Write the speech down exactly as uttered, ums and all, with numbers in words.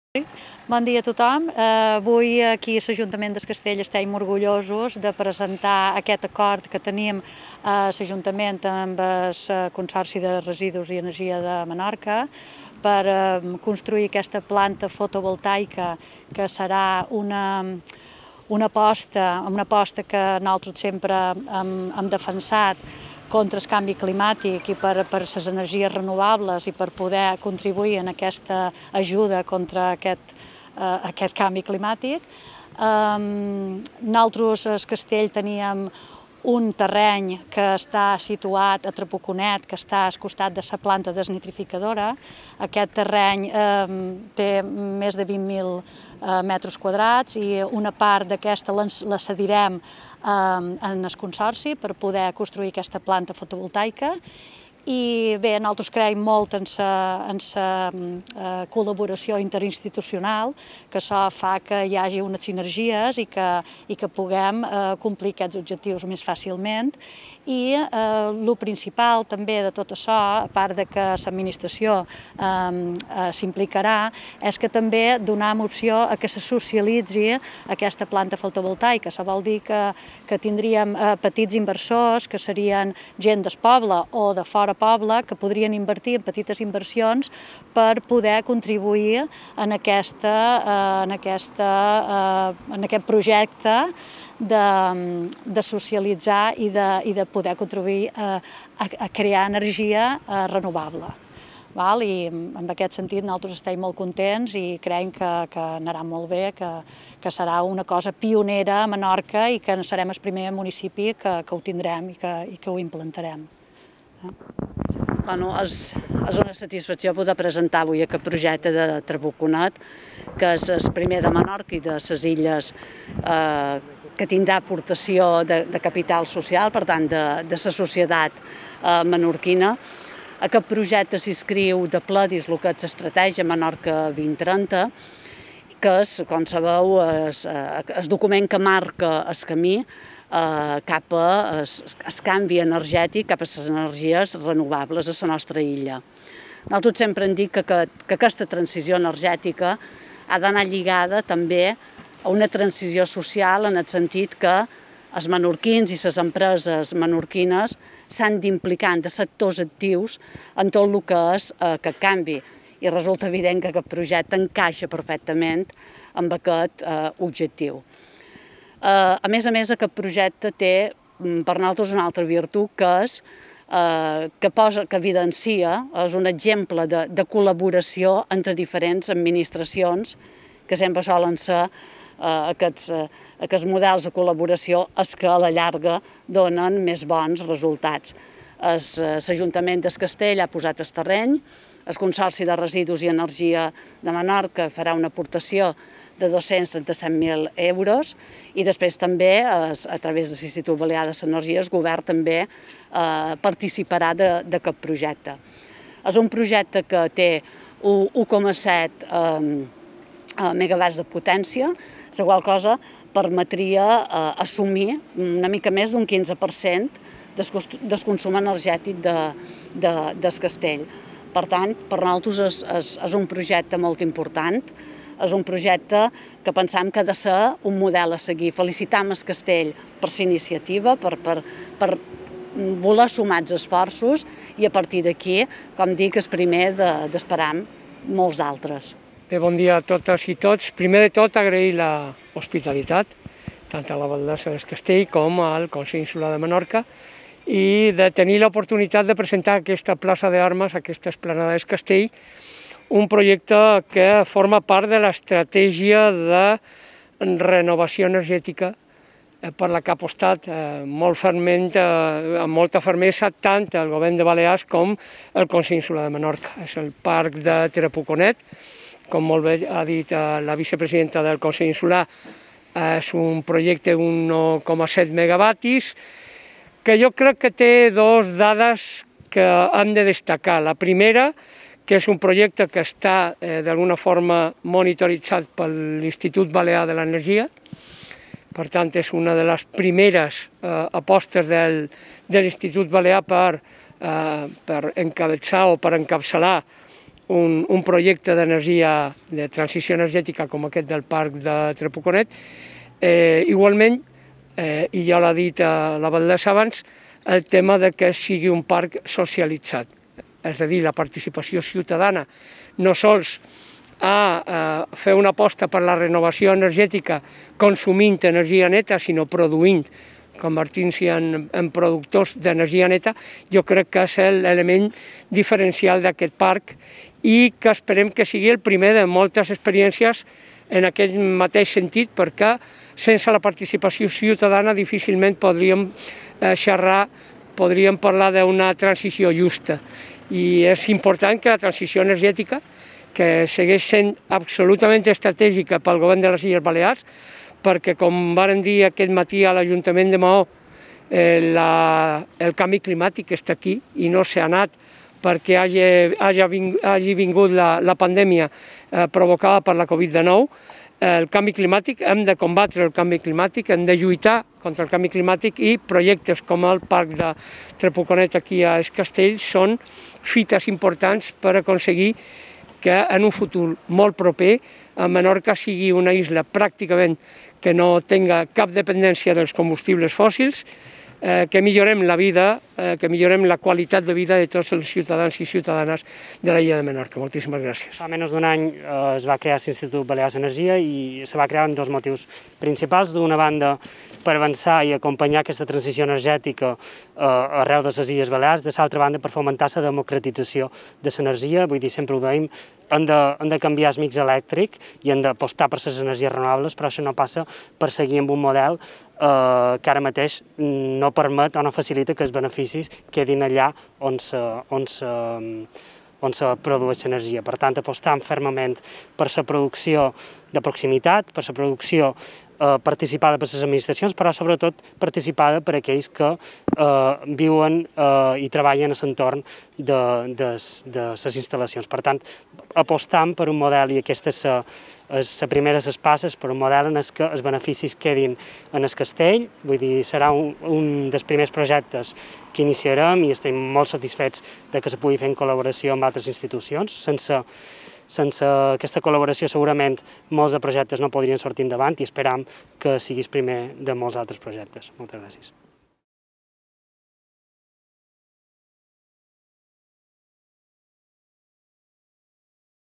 Bon dia a tothom. Avui aquí a l'Ajuntament del Castell estem orgullosos de presentar aquest acord que tenim a l'Ajuntament amb el Consorci de Residus i Energia de Menorca per construir aquesta planta fotovoltaica que serà una, una aposta, una aposta que nosaltres sempre hem, hem defensat contra el canvi climàtic i per, per les energies renovables i per poder contribuir en aquesta ajuda contra aquest, eh, aquest canvi climàtic. Um, nosaltres al Castell teníem un terreny que està situat a Trapuconet, que està al costat de la planta desnitrificadora. Aquest terreny eh, té més de vint mil eh, metres quadrats i una part d'aquesta la cedirem eh, en el Consorci per poder construir aquesta planta fotovoltaica. I bé, nosaltres creiem molt en la eh, col·laboració interinstitucional, que això fa que hi hagi unes sinergies i que, i que puguem eh, complir aquests objectius més fàcilment. I eh, el principal també de tot això, a part de que l'administració eh, eh, s'implicarà, és que també donem opció a que se socialitzi aquesta planta fotovoltaica. Això vol dir que, que tindríem eh, petits inversors, que serien gent del poble o de fora poble, que podrien invertir en petites inversions per poder contribuir en, aquesta, eh, en, aquesta, eh, en aquest projecte de, de socialitzar i de, i de poder contribuir a, a, a crear energia eh, renovable. Val? I en aquest sentit nosaltres estem molt contents i creiem que, que anarà molt bé, que, que serà una cosa pionera a Menorca i que serem el primer municipi que, que ho tindrem i que, i que ho implantarem. Bueno, és, és una satisfacció poder presentar avui aquest projecte de Trapuconet, que és el primer de Menorca i de les illes eh, que tindrà aportació de, de capital social, per tant, de, de la societat eh, menorquina. Aquest projecte s'inscriu de ple dins el que és l'estratègia Menorca vint trenta, que és, com sabeu, el document que marca el camí Eh, cap al canvi energètic, cap a les energies renovables a la nostra illa. Nosaltres sempre hem dit que, que, que aquesta transició energètica ha d'anar lligada també a una transició social en el sentit que els menorquins i les empreses menorquines s'han d'implicar de sectors actius en tot el que és eh, aquest canvi. I resulta evident que aquest projecte encaixa perfectament amb aquest eh, objectiu. A més a més, aquest projecte té per nosaltres una altra virtut que és que posa, que evidencia, és un exemple de, de col·laboració entre diferents administracions, que sempre solen ser aquests, aquests models de col·laboració els que a la llarga donen més bons resultats. L'Ajuntament del Castell ha posat el terreny, el Consorci de Residus i Energia de Menorca farà una aportació de dos-cents trenta-set mil euros i després també, a través de l'Institut Balear de l'Energia, el govern també participarà d'aquest projecte. És un projecte que té u coma set megawatts de potència, la qual cosa permetria assumir una mica més d'un quinze per cent del consum energètic del Castell. Per tant, per nosaltres és un projecte molt important. És un projecte que pensam que ha de ser un model a seguir. Felicitam el Castell per la iniciativa, per, per, per voler sumar els esforços i a partir d'aquí, com dic, és primer d'esperar molts d'altres. Bé, bon dia a totes i tots. Primer de tot, agrair l'hospitalitat, tant a la Valdesa del Castell com al Consell Insular de Menorca, i de tenir l'oportunitat de presentar aquesta plaça d'armes, aquesta esplanada del Castell, un projecte que forma part de l'estratègia de renovació energètica per la que ha apostat molt fermament, amb molta fermesa, tant el govern de Balears com el Consell Insular de Menorca. És el parc de Trapuconet, com molt bé ha dit la vicepresidenta del Consell Insular, és un projecte d'un u coma set megawatts, que jo crec que té dues dades que hem de destacar. La primera, que és un projecte que està eh, d'alguna forma monitoritzat per l'Institut Balear de l'Energia. Per tant, és una de les primeres eh, apostes del, de l'Institut Balear per, eh, per encabeçar o per encapçalar un, un projecte d'energia, de transició energètica com aquest del parc de Trapuconet. Eh, igualment, eh, i ja l'ha dit a l'alcaldessa abans, el tema de que sigui un parc socialitzat, és a dir, la participació ciutadana, no sols a, a fer una aposta per la renovació energètica consumint energia neta, sinó produint, convertint-se en, en productors d'energia neta, jo crec que és l'element diferencial d'aquest parc i que esperem que sigui el primer de moltes experiències en aquest mateix sentit, perquè sense la participació ciutadana difícilment podríem eh, xerrar, podríem parlar d'una transició justa. I és important que la transició energètica, que segueix sent absolutament estratègica pel govern de les Illes Balears, perquè, com varen dir aquest matí a l'Ajuntament de Maó, eh, la, el canvi climàtic està aquí i no s'ha anat perquè hagi, hagi, vingut, hagi vingut la, la pandèmia eh, provocada per la Covid dinou. El canvi climàtic, hem de combatre el canvi climàtic, hem de lluitar contra el canvi climàtic i projectes com el parc de Trapuconet aquí a Es Castell són fites importants per aconseguir que en un futur molt proper a Menorca sigui una isla pràcticament que no tenga cap dependència dels combustibles fòssils, eh, que millorem la vida, eh, que millorem la qualitat de vida de tots els ciutadans i ciutadanes de l'illa de Menorca. Moltíssimes gràcies. Fa menys d'un any eh, es va crear l'Institut Balears Energia i se va crear amb dos motius principals. D'una banda, per avançar i acompanyar aquesta transició energètica eh, arreu de les Illes Balears, de l'altra banda per fomentar la democratització de l'energia, vull dir, sempre ho veiem, hem de, hem de canviar el mix elèctric i hem d'apostar per les energies renovables, però això no passa per seguir amb un model eh, que ara mateix no permet o no facilita que els beneficis quedin allà on se, on se, on se produeix l'energia. Per tant, apostant fermament per la producció de proximitat, per la producció eh, participada per les administracions, però sobretot participada per aquells que eh, viuen eh, i treballen a l'entorn de, de, de les instal·lacions. Per tant, apostant per un model, i aquesta és la primera de les passes, per un model en què els beneficis quedin en el castell, vull dir, serà un, un dels primers projectes que iniciarem i estem molt satisfets de que se pugui fer en col·laboració amb altres institucions. Sense Sense aquesta col·laboració segurament molts de projectes no podrien sortir endavant i esperam que siguis primer de molts altres projectes. Moltes gràcies.